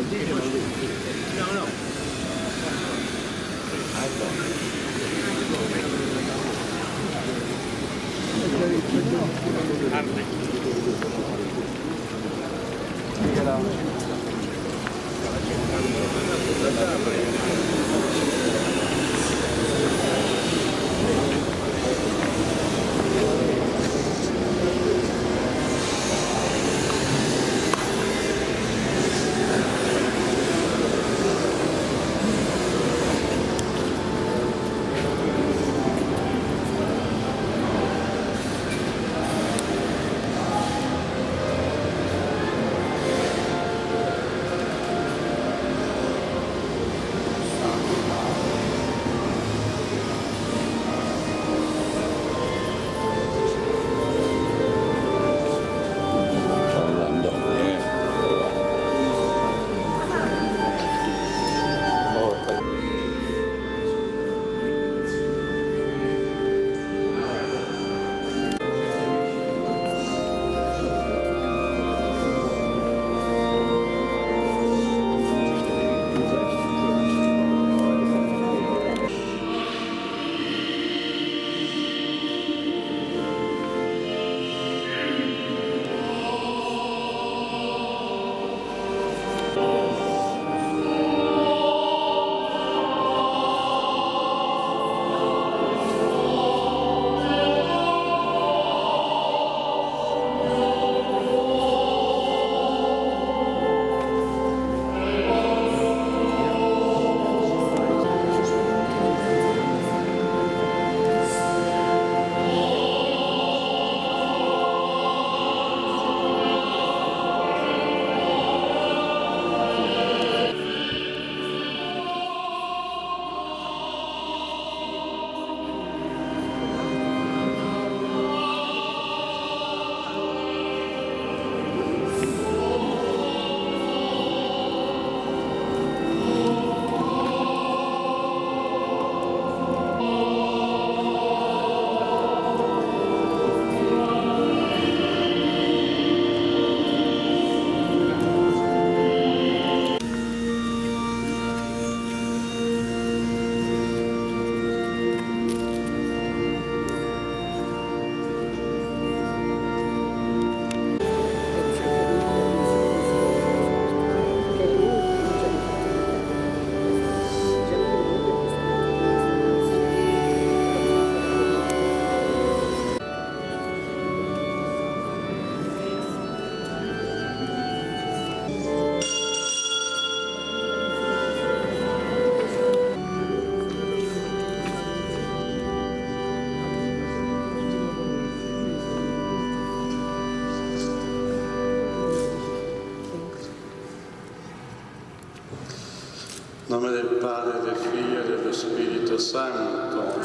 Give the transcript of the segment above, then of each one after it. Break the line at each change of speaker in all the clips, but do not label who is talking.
In nome del Padre, del Figlio e dello Spirito Santo.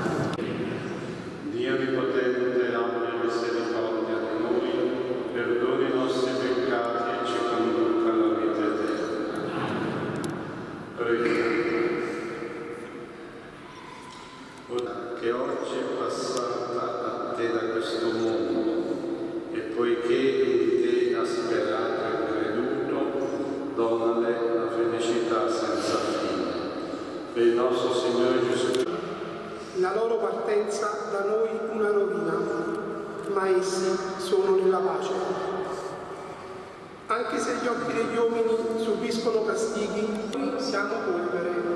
Dio Onnipotente, abbia misericordia di noi, perdoni i nostri peccati e ci conduca alla vita eterna. Preghiamo. Che oggi è passata a te da questo mondo e poiché in te ha sperato e creduto, donale la felicità senza fine. Per il nostro Signore Gesù Cristo.
La loro partenza da noi una rovina, ma essi sono nella pace. Anche se gli occhi degli uomini subiscono castighi, noi siamo polvere.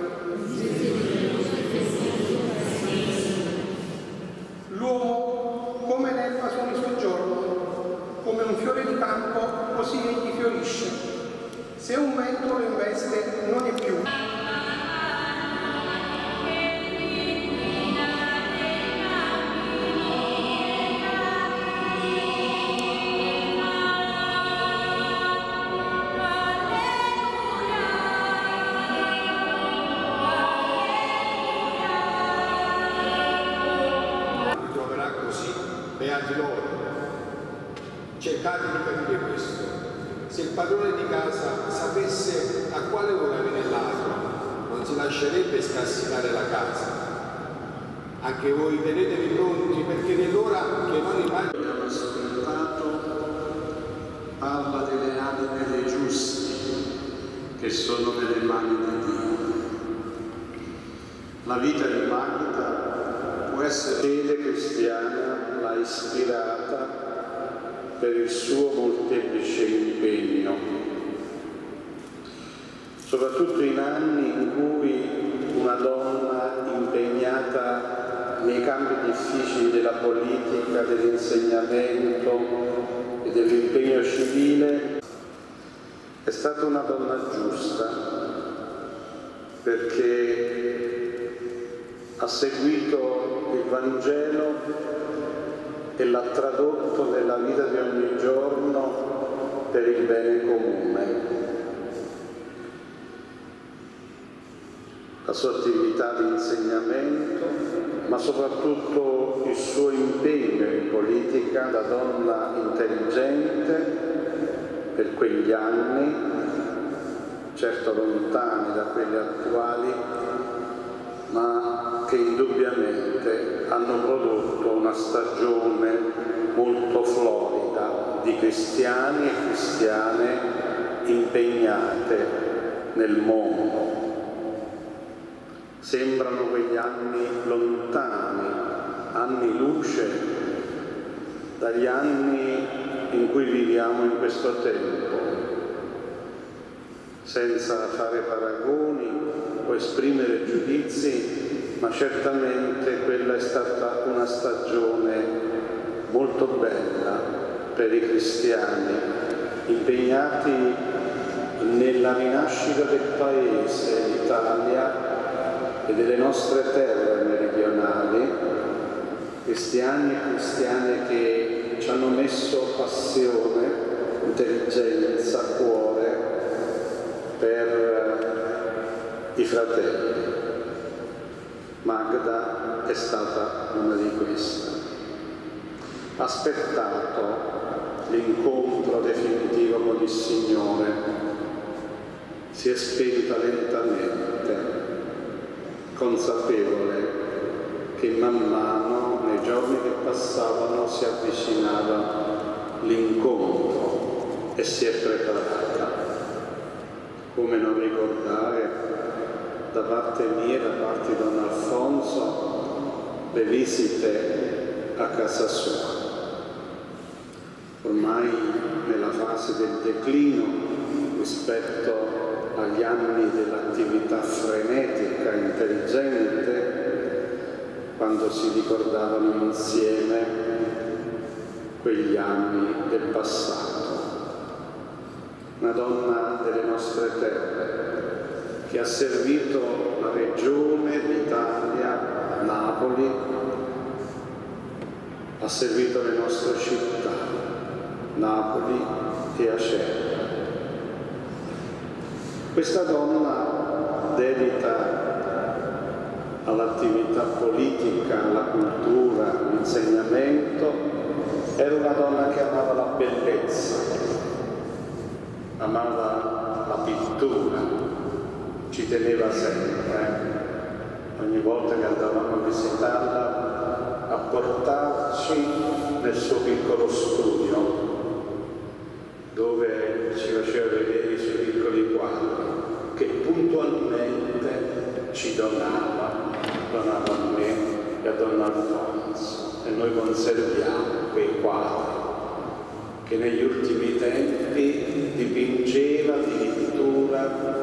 L'uomo come l'erba sono i suoi giorni, come un fiore di campo così egli fiorisce. Se un vento lo investe non è più.
Beati loro. Cercate di capire questo. Se il padrone di casa sapesse a quale ora viene l'altro, non si lascerebbe scassinare la casa. Anche voi tenetevi pronti, perché nell'ora che non immagino.
Abbiamo ascoltato parla delle anime dei giusti che sono nelle mani di Dio. La vita di Magda può essere fede cristiana, l'ha ispirata per il suo molteplice impegno, soprattutto in anni in cui una donna impegnata nei campi difficili della politica, dell'insegnamento e dell'impegno civile è stata una donna giusta, perché ha seguito il Vangelo e l'ha tradotto nella vita di ogni giorno per il bene comune. La sua attività di insegnamento, ma soprattutto il suo impegno in politica da donna intelligente per quegli anni, certo lontani da quelli attuali, ma che indubbiamente hanno prodotto una stagione molto florida di cristiani e cristiane impegnate nel mondo. Sembrano quegli anni lontani, anni luce, dagli anni in cui viviamo in questo tempo, senza fare paragoni o esprimere giudizi, ma certamente quella è stata una stagione molto bella per i cristiani, impegnati nella rinascita del Paese, l'Italia e delle nostre terre meridionali, cristiani e cristiane che ci hanno messo passione, intelligenza, cuore per i fratelli. Magda è stata una di queste. Ha aspettato l'incontro definitivo con il Signore, si è spenta lentamente, consapevole che man mano, nei giorni che passavano, si avvicinava l'incontro e si è preparata. Come non ricordare da parte mia e da parte di Don Alfonso le visite a casa sua. Ormai nella fase del declino rispetto agli anni dell'attività frenetica, intelligente, quando si ricordavano insieme quegli anni del passato. Una donna delle nostre terre che ha servito la regione, l'Italia, Napoli, ha servito le nostre città, Napoli e Acerra. Questa donna dedita all'attività politica, alla cultura, all'insegnamento, era una donna che amava la bellezza, amava la pittura, ci teneva sempre, ogni volta che andavamo a visitarla, a portarci nel suo piccolo studio, dove ci faceva vedere i suoi piccoli quadri, che puntualmente ci donava a me e a Don Alfonso, e noi conserviamo quei quadri che negli ultimi tempi dipingeva addirittura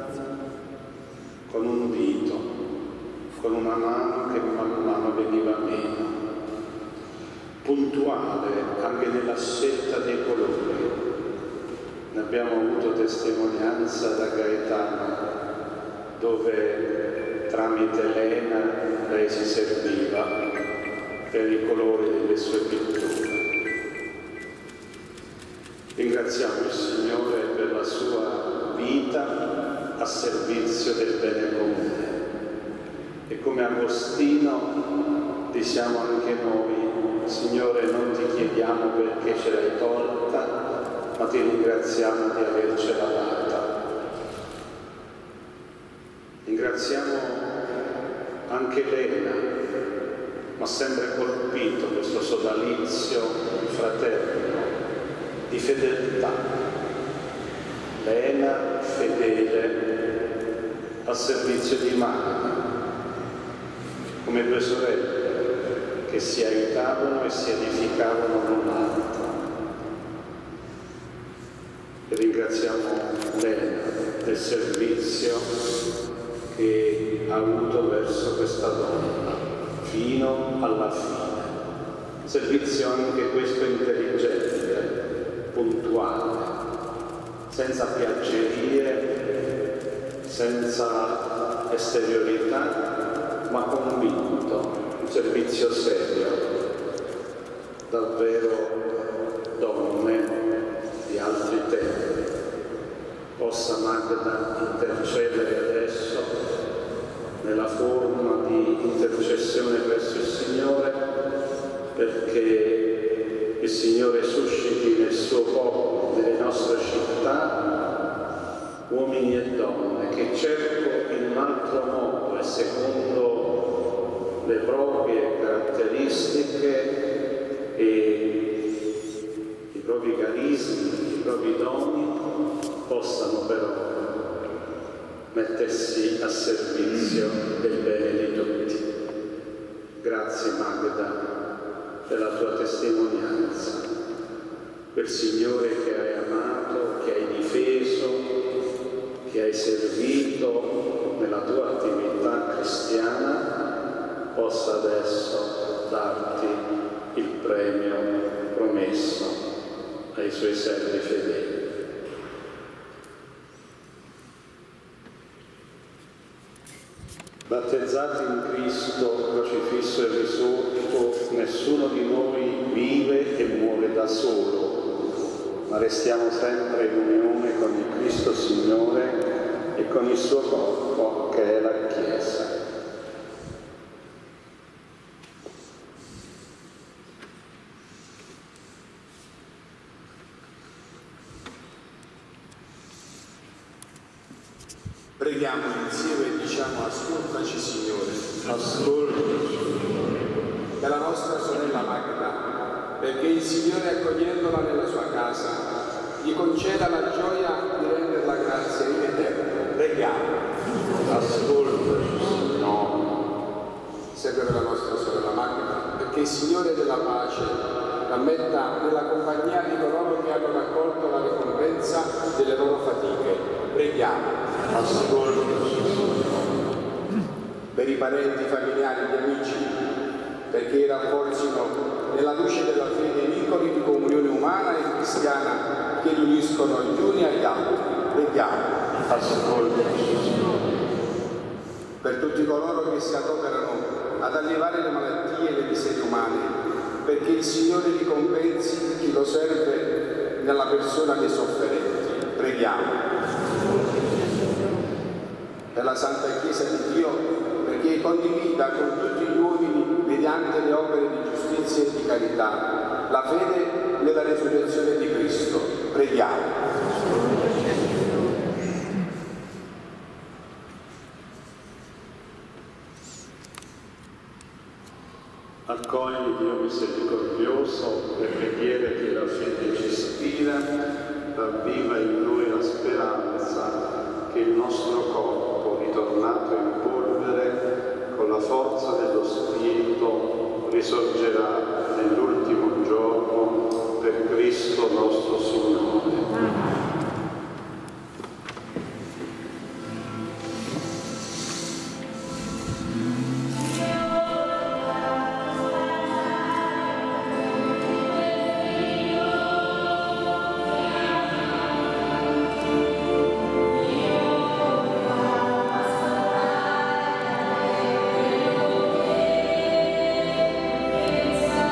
con un dito, con una mano che man mano veniva meno, puntuale anche nella scelta dei colori. Ne abbiamo avuto testimonianza da Gaetano, dove tramite Elena lei si serviva per i colori delle sue pitture. Ringraziamo il Signore per la sua vita a servizio del bene comune. E come Agostino diciamo anche noi: Signore, non ti chiediamo perché ce l'hai tolta, ma ti ringraziamo di avercela data. Ringraziamo anche Elena, ma sempre colpito questo sodalizio fraterno di fedeltà. Elena fedele al servizio di Magda, come due sorelle che si aiutavano e si edificavano l'un l'altro. E ringraziamo Lena del servizio che ha avuto verso questa donna fino alla fine. Servizio anche questo intelligente, puntuale, senza piaggerie, senza esteriorità, ma convinto, un servizio serio, davvero donne di altri tempi. Possa Magda intercedere adesso nella forma di intercessione verso il Signore, perché il Signore susciti nel suo popolo, nelle nostre città, uomini e donne che certo in un altro modo e secondo le proprie caratteristiche e i propri carismi, i propri doni, possano però mettersi a servizio del bene di tutti. Grazie Magda per la tua testimonianza, quel Signore che hai amato, che hai difeso, che hai servito nella tua attività cristiana, possa adesso darti il premio promesso ai suoi servi fedeli. Battezzati in Cristo, crocifisso e risorto, nessuno di noi vive e muore da solo, ma restiamo sempre in unione con il Cristo Signore e con il suo corpo, che è la Chiesa.
Preghiamo insieme e diciamo: ascoltaci Signore.
Ascoltaci.
Per la nostra sorella Magda, perché il Signore, accogliendola nella sua casa, gli conceda la gioia di renderla grazia in eterno. Preghiamo.
Ascoltaci, Signore.
Sempre per la nostra sorella Magda, perché il Signore della pace la metta nella compagnia di coloro che hanno raccolto la ricompensa delle loro fatiche. Preghiamo.
Ascoltaci,
per i parenti, familiari, gli amici, perché rafforzino nella luce della fede i vincoli di comunione umana e cristiana che li uniscono gli uni agli altri. Preghiamo.
ascoltaci,
Per tutti coloro che si adoperano ad allevare le malattie e le miserie umane, perché il Signore ricompensi chi lo serve nella persona dei sofferenti. Preghiamo. Per la Santa Chiesa di Dio, perché condivida con tutti gli uomini, mediante le opere di giustizia e di carità, la fede nella resurrezione di Cristo. Preghiamo.
Accogli, Dio misericordioso, le preghiere che la fede ci ispira, ravviva in noi la speranza che il nostro corpo, ritornato in polvere, con la forza dello Spirito, risorgerà nell'ultimo giorno per Cristo nostro Signore.
Senza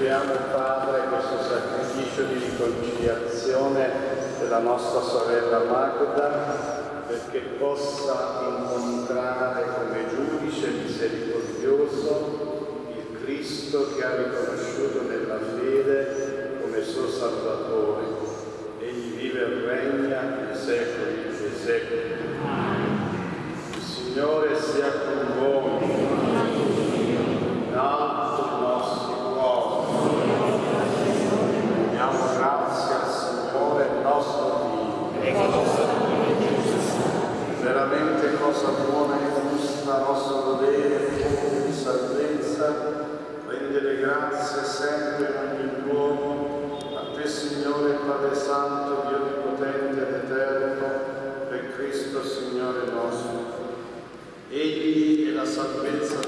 offriamo, Padre, questo sacrificio di riconciliazione della nostra sorella Magda, perché possa incontrare come giudice misericordioso il Cristo che ha riconosciuto nella fede come suo Salvatore. Egli vive e regna nei secoli dei secoli. Il Signore sia con voi. In alto i nostri cuori. Diamo grazie al Signore nostro Dio. Veramente cosa buona e giusta, nostro dovere e fonte di salvezza, rendere grazie sempre in ogni luogo a te, Signore Padre Santo, Dio Onnipotente ed Eterno, per Cristo Signore nostro. Egli è la salvezza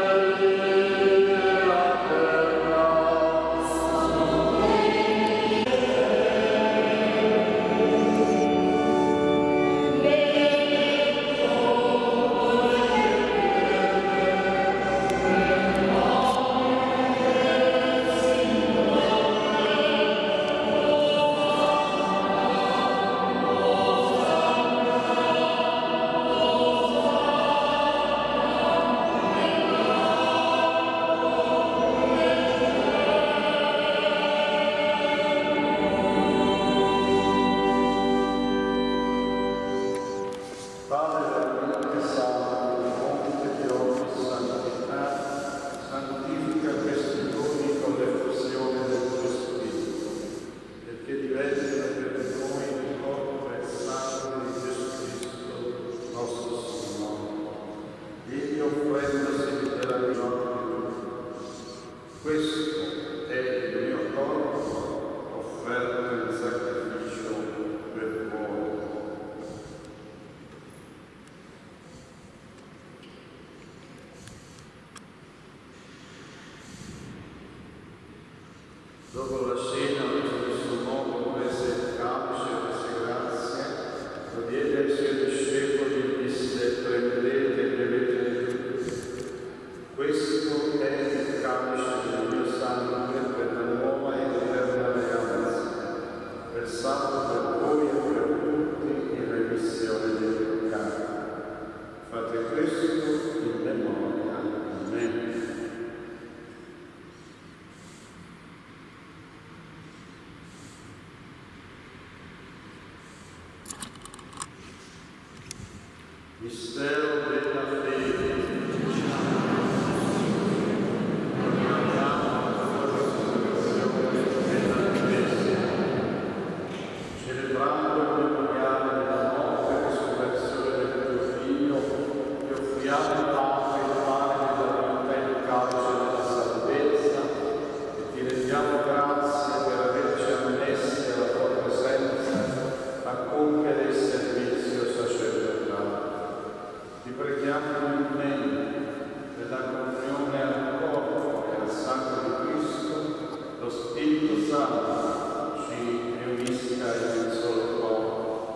Dopo la cena, allo stesso modo, prese il calice e rese grazie, lo diede ai suoi discepoli e disse: prendete e bevete tutti. Questo è il calice del mio sangue per la nuova e eterna alleanza, versato per voi e per tutti in remissione dei peccati. Fate questo in memoria di me. Mistero della fede. Celebrando il memoriale della morte e risurrezione del tuo Figlio, ti offriamo, Padre, il pane della vita e il calice della salvezza, e ti rendiamo grazie per averci ammessi alla tua presenza a compiere il servizio sacerdotale. Ti preghiamo umilmente nella comunione al corpo e al sangue di Cristo, lo Spirito Santo ci riunisca in un solo corpo.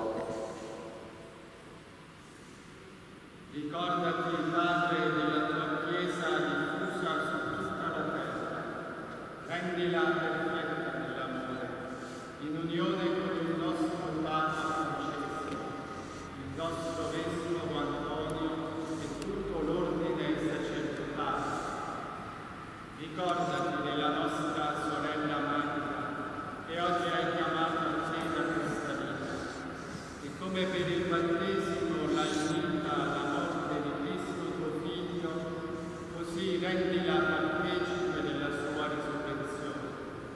Ricordati, Padre, della tua Chiesa diffusa su tutta la terra. Rendila perfetta nell'amore, in unione con il nostro Papa Francesco, il nostro Vescovo Antonio e tutto l'ordine sacerdotale. Ricordati della nostra sorella Magda, che oggi hai chiamato a te da questa vita, e come per il battesimo l'hai unita alla morte di Cristo tuo Figlio, così rendila partecipe della sua risurrezione.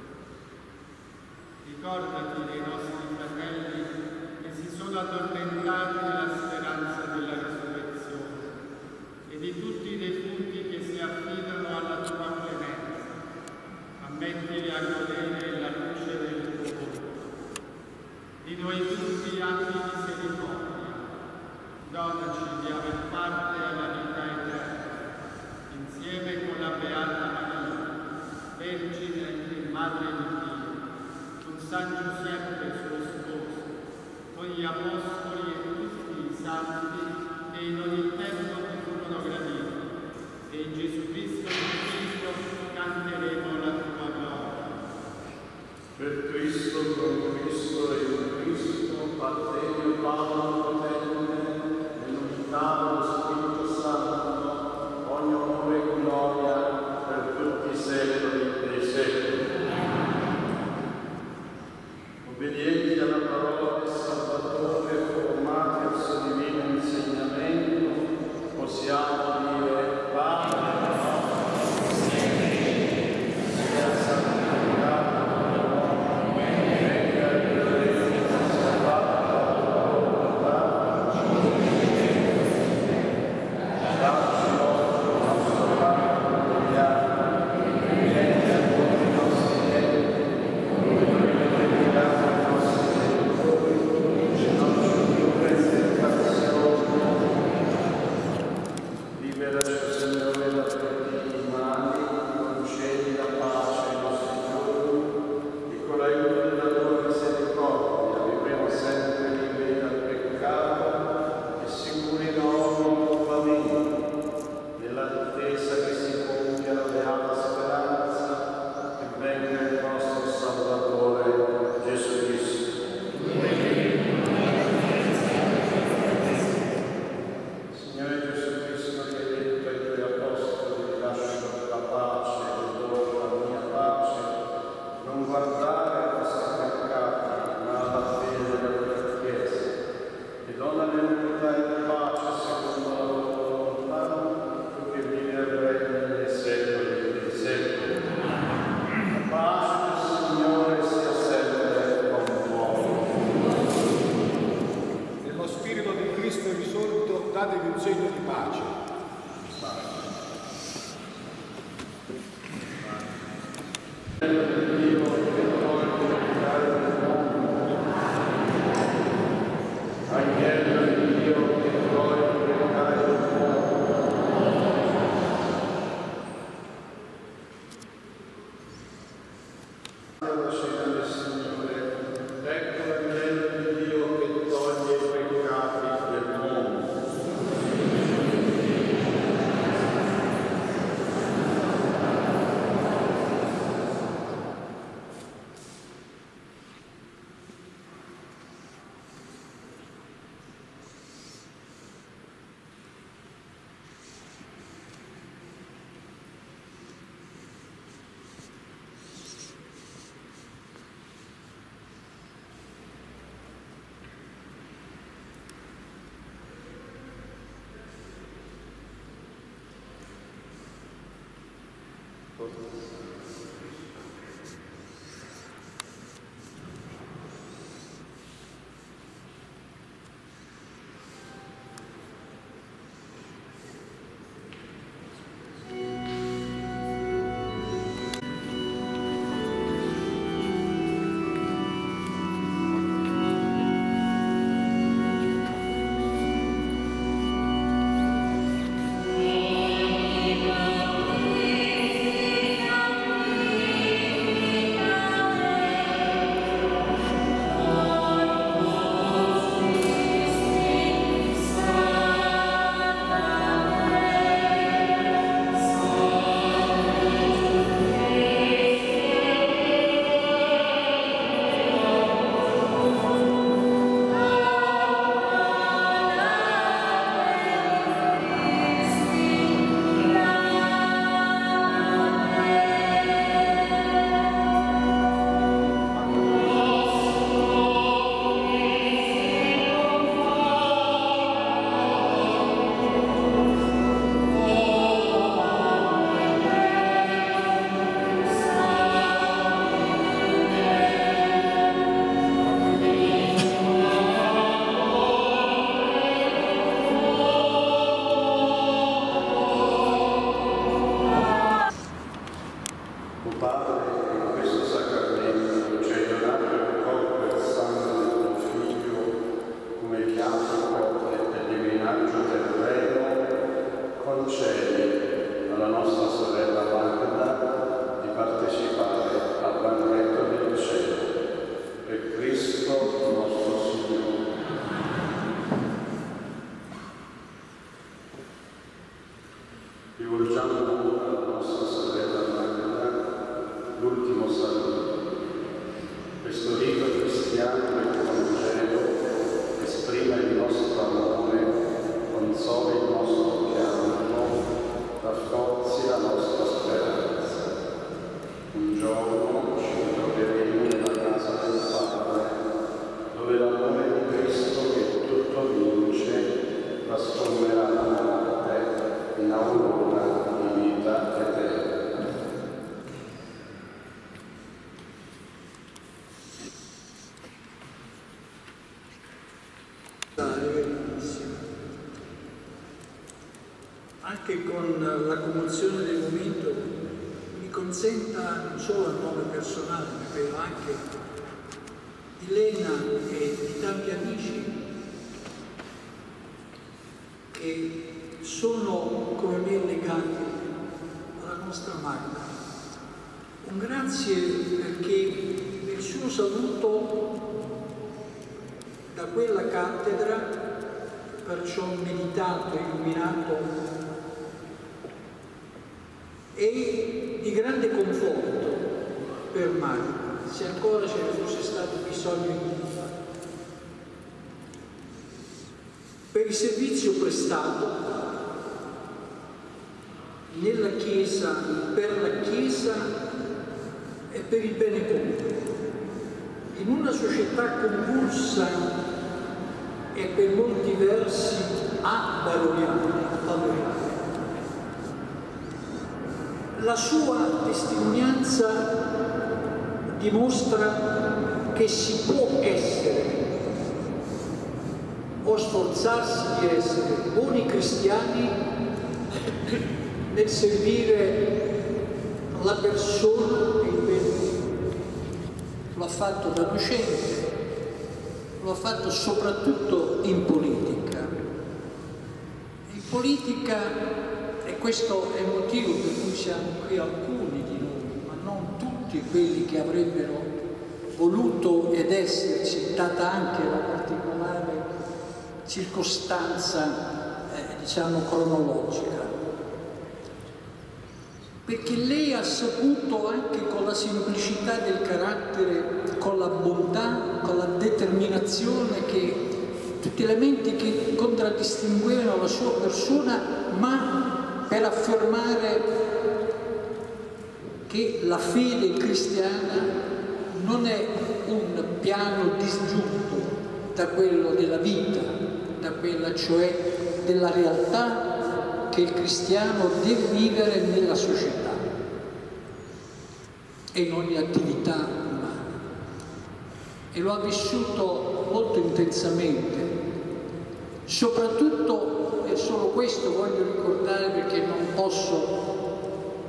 Ricordati dei nostri fratelli che si sono addormentati nella speranza della risurrezione e di tutti i defunti che si affidano alla tua clemenza. Ammettili a godere la luce del tuo volto. Di noi tutti abbi misericordia. Donaci di aver parte alla vita eterna, insieme con la Beata Maria, Vergine e Madre di Dio, con San Giuseppe suo sposo, con gli Apostoli e tutti i santi che in ogni tempo ti furono graditi, e in Gesù Cristo tuo Figlio canteremo la tua gloria.
Amen.
la nostra speranza. Un giorno ci troveremo nella casa del Padre, dove l'amore di Cristo che tutto vince trasformerà la morte in aurora di vita eterna.
Anche con la commozione del momento mi consenta non solo a nome personale, ma credo anche di Lena e di tanti amici che sono come me legati alla nostra Magda. Un grazie perché nel suo saluto da quella cattedra, perciò meditato e illuminato, e di grande conforto per Magda, se ancora ce ne fosse stato bisogno di fare. Per il servizio prestato nella Chiesa, per la Chiesa e per il bene comune, in una società convulsa e per molti versi valoriale. La sua testimonianza dimostra che si può essere o sforzarsi di essere buoni cristiani nel servire la persona e il bene. Lo ha fatto da docente, lo ha fatto soprattutto in politica. In politica, e questo è il motivo per cui siamo qui alcuni di noi, ma non tutti quelli che avrebbero voluto ed esserci, data anche la particolare circostanza, diciamo, cronologica. Perché lei ha saputo, anche con la semplicità del carattere, con la bontà, con la determinazione, che tutti gli elementi che contraddistinguevano la sua persona, ma per affermare che la fede cristiana non è un piano disgiunto da quello della vita, da quella cioè della realtà che il cristiano deve vivere nella società e in ogni attività umana. E lo ha vissuto molto intensamente, soprattutto. E solo questo voglio ricordare, perché non posso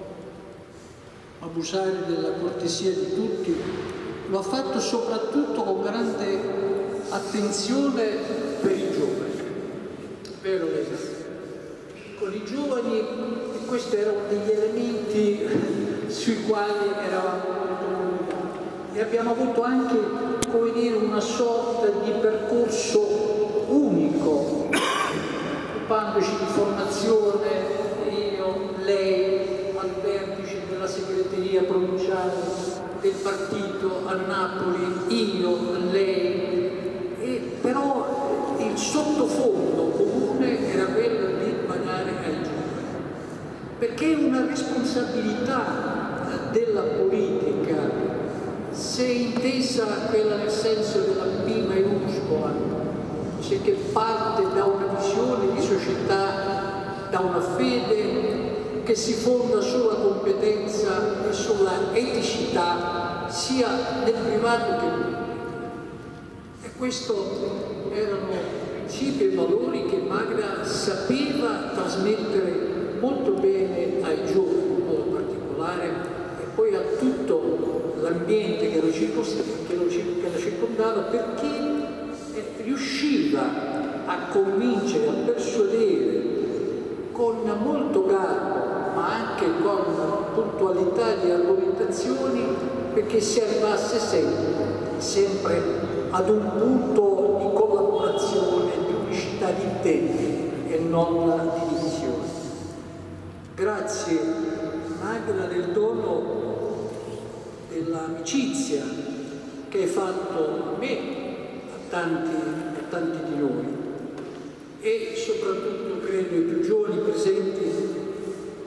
abusare della cortesia di tutti, lo ha fatto soprattutto con grande attenzione per i giovani. Vero Lena? Con i giovani, e questi erano degli elementi sui quali eravamo molto comunicati. E abbiamo avuto anche, come dire, una sorta di percorso unico, occupandoci di formazione, io, lei, al vertice della segreteria provinciale del partito a Napoli, io, lei, e però il sottofondo comune era quello di badare ai giovani, perché è una responsabilità della politica, se intesa quella nel senso della P maiuscola, che parte da una visione di società, da una fede che si fonda sulla competenza e sulla eticità, sia nel privato che nel pubblico. E questi erano principi e valori che Magda sapeva trasmettere molto bene ai giovani in modo particolare, e poi a tutto l'ambiente che la circondava, perché riusciva a convincere, a persuadere con molto garbo, ma anche con puntualità di argomentazioni, perché si arrivasse sempre ad un punto di collaborazione, di unicità di intenti e non di divisione. Grazie Magda del dono dell'amicizia che hai fatto a me, tanti di noi, e soprattutto credo i più giovani presenti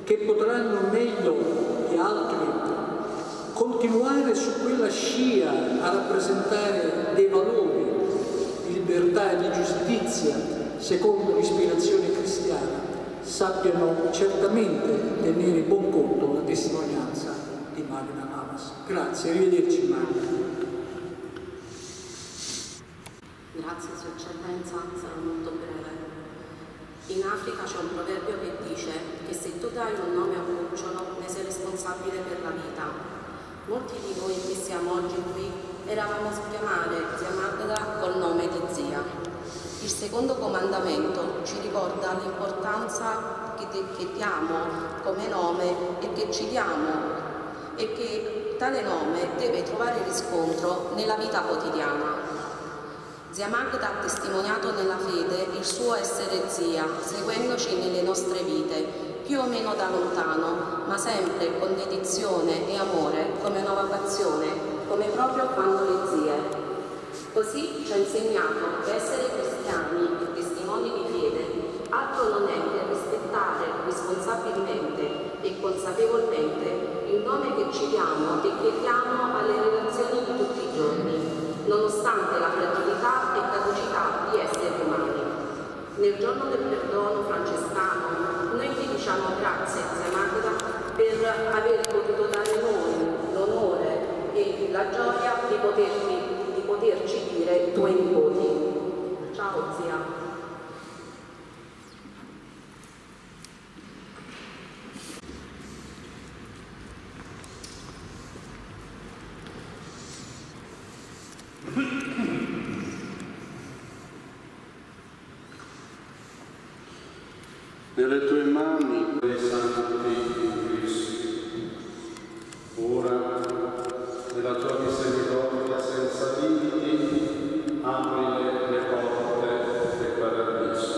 che potranno meglio di altri continuare su quella scia a rappresentare dei valori di libertà e di giustizia secondo l'ispirazione cristiana, sappiano certamente tenere in buon conto la testimonianza di Magna Navas. Grazie, arrivederci Magna.
Grazie Sua Eccellenza, sarò molto breve. In Africa c'è un proverbio che dice che se tu dai un nome a un cucciolo ne sei responsabile per la vita. Molti di noi che siamo oggi qui eravamo a chiamare zia Magda col nome di zia. Il secondo comandamento ci ricorda l'importanza che diamo come nome e che ci diamo, e che tale nome deve trovare riscontro nella vita quotidiana. Zia Magda ha testimoniato nella fede il suo essere zia, seguendoci nelle nostre vite, più o meno da lontano, ma sempre con dedizione e amore, come una vocazione, come proprio fanno le zie. Così ci ha insegnato che essere cristiani e testimoni di fede altro non è che rispettare responsabilmente e consapevolmente il nome che ci diamo e che diamo alle relazioni di tutti i giorni, nonostante la fragilità e caducità di esseri umani. Nel giorno del perdono francescano noi ti diciamo grazie, zia Magda, per aver potuto dare noi l'onore e la gioia di poterci dire tuoi nipoti. Ciao zia.
Nelle tue mani, dei santi in Cristo, ora, nella tua misericordia senza limiti, apri le porte del paradiso.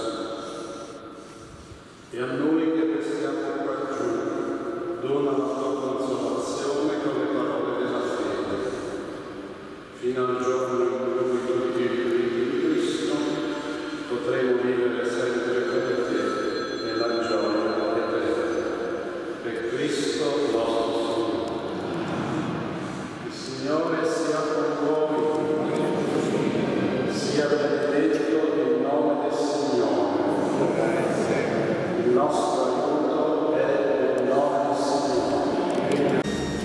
E a noi che restiamo qua giù, dona la tua consolazione con le parole della fede, fino al giorno in cui tutti i figli di Cristo potremo vivere sempre con te. La gioia eterna per Cristo nostro Signore. Il Signore sia con voi, sia benedetto il nome del Signore. Il nostro aiuto è il nome del Signore.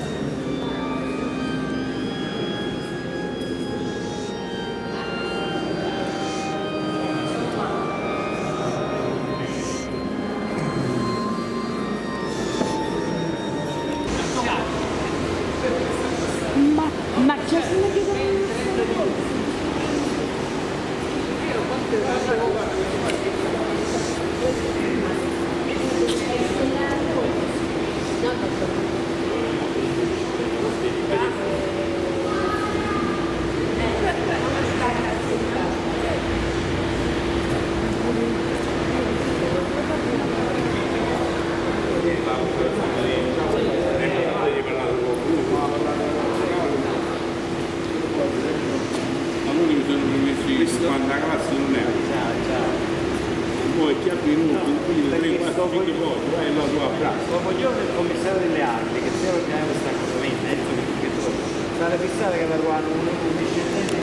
Ma c'è
quando la classe non è poi chi ha venuto quindi 3-4 poi e lo tuo abbraccio
lo voglio del commissario delle arti che se lo chiama questa cosa in mezzo che sarebbe stata che la guarda un